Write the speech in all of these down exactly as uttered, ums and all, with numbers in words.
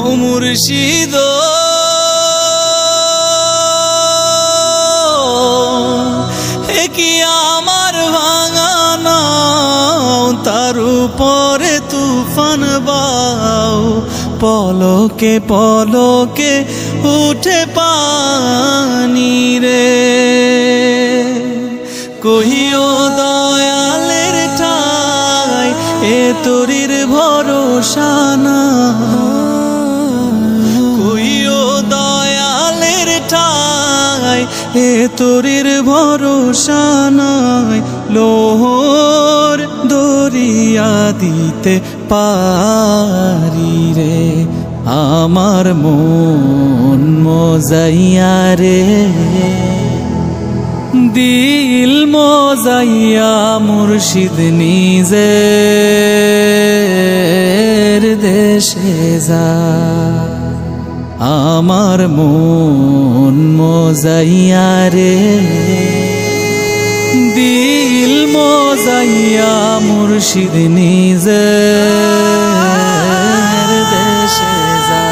ও মুর্শিদ এ কি আমার ভাঙানা তার উপরে তুফান বাও পলকে পলকে উঠে পানি রে কহিও দয়ালের ঠাই এ তোরির ভরসা না কহিও দয়ালের ঠাই এ তোরির ভরসা নাই লোহর দরিয়া দিতে পারি রে আমার মন মজাইয়া রে দিল মজাইয়া মুর্শিদ নিজের দেশে যা আমার মন মজাইয়া রে দিল মজাইয়া মুর্শিদ নিজের দেশে যা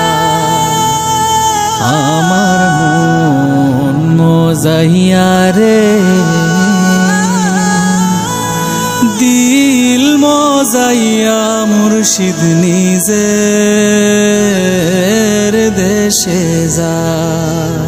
আমার মন মজাইয়া রে দিল মজাইয়া মুর্শিদ নিজের দেশে যা।